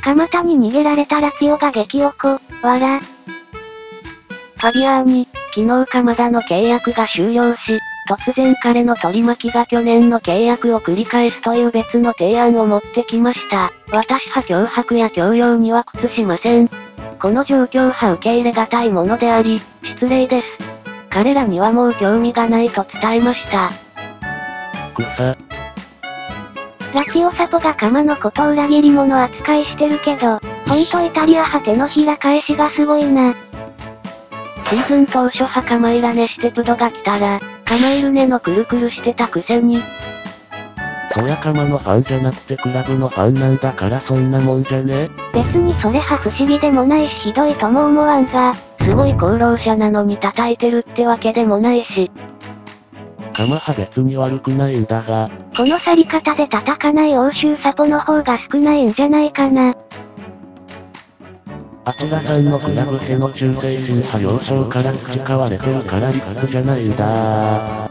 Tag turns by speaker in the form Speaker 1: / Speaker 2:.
Speaker 1: 蒲田に逃げられたラツィオが激おこ、わら。
Speaker 2: ファビアーニ、昨日鎌田の契約が終了し、突然彼の取り巻きが去年の契約を繰り返すという別の提案を持ってきました。私は脅迫や強要には屈しません。この状況は受け入れがたいものであり、失礼です。彼らにはもう興味がないと伝えました。
Speaker 1: ラツィオサポが鎌のことを裏切り者扱いしてるけど、ほんとイタリア派手のひら返しがすごいな。
Speaker 2: シーズン当初はカマイラネシテプドが来たら、カマイルネのくるくるしてたくせに。
Speaker 3: そりゃカマのファンじゃなくてクラブのファンなんだからそんなもんじゃね？
Speaker 1: 別にそれは不思議でもないしひどいとも思わんが、
Speaker 2: すごい功労者なのに叩いてるってわけでもないし。
Speaker 3: カマは別に悪くないんだが。
Speaker 1: この去り方で叩かない欧州サポの方が少ないんじゃないかな。
Speaker 3: アトラさんのクラブへの忠誠心は幼少から培われてるから理屈じゃないんだ。